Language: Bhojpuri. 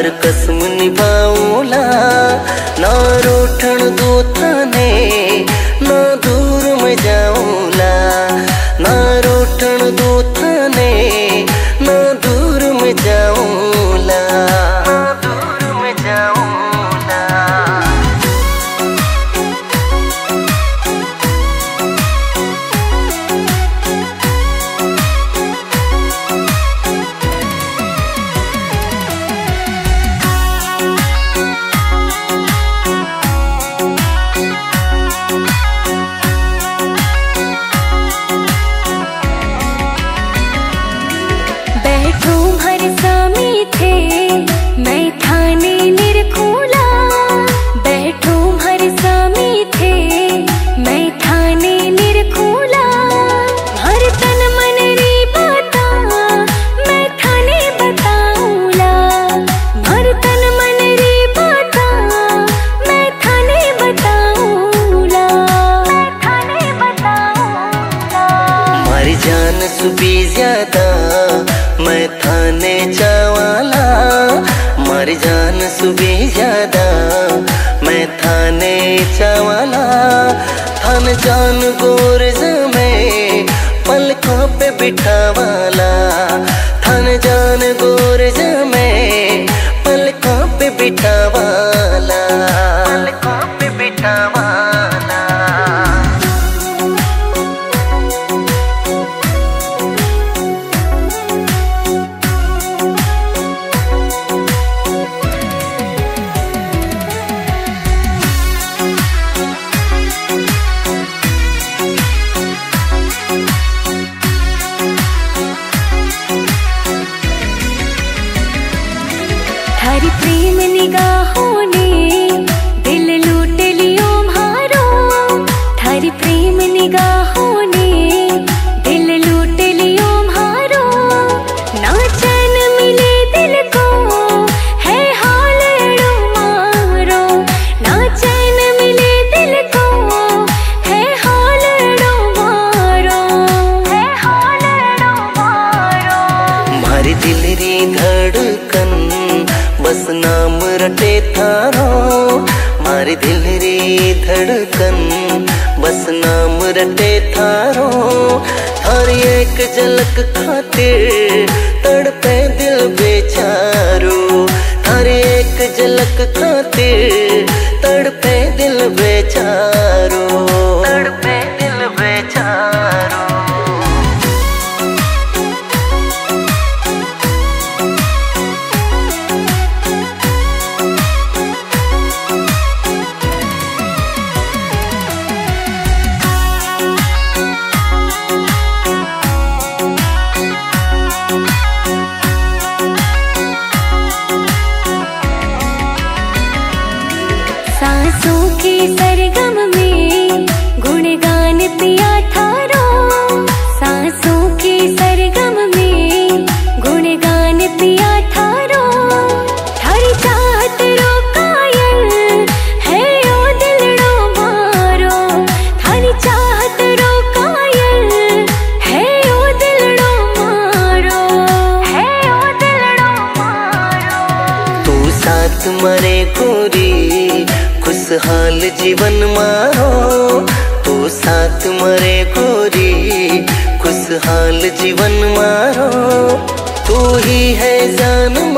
थार कसम निभाऊला, ना रूठण दो थाने ना दूर में जाऊला, ना रूठण दो थाने ना दूर में जाऊला, ना दूर में जाऊला। सुबी ज्यादा मैं थाने चावाला, मारी जान सुबी ज्यादा मैं थाने चावाला, थान जान गोर जमे पलकों पे बिठावाला, थान जान गोर जमे पलकों पे बिठावाला, पलकों पे बिठावाला। थारी प्रेम निगाहों ने दिल लूट लियो म्हारो, थारी प्रेम निगाहों ने दिल लूट लियो म्हारो, ना चैन मिले दिल को है हाल एड़ो मारो, ना चैन मिले दिल को है हाल एड़ो मारो, है हाल एड़ो मारो। मारी दिल री धड़कन बस नाम रटे थारो, मारी दिल री धड़कन बस नाम रटे थारो, थारी एक झलक खातिर तड़पे दिल बेचारो, थारी एक झलक खातिर तड़पे दिल बेचारो, तड़पे दिल बेचारो। सांसों के सरगम में गुणगान पिया थारो, सांसों के सरगम में गुणगान पिया थारो, थारी चाहत रो कायल है ओ दिलड़ो मारो, थारी चाहत रो कायल है ओ दिलड़ो मारो, है ओ दिलड़ो मारो। तू साथ मरे गोरी खुशहाल जीवन मारो, तू साथ मरे गोरी खुशहाल जीवन मारो, तू ही है जान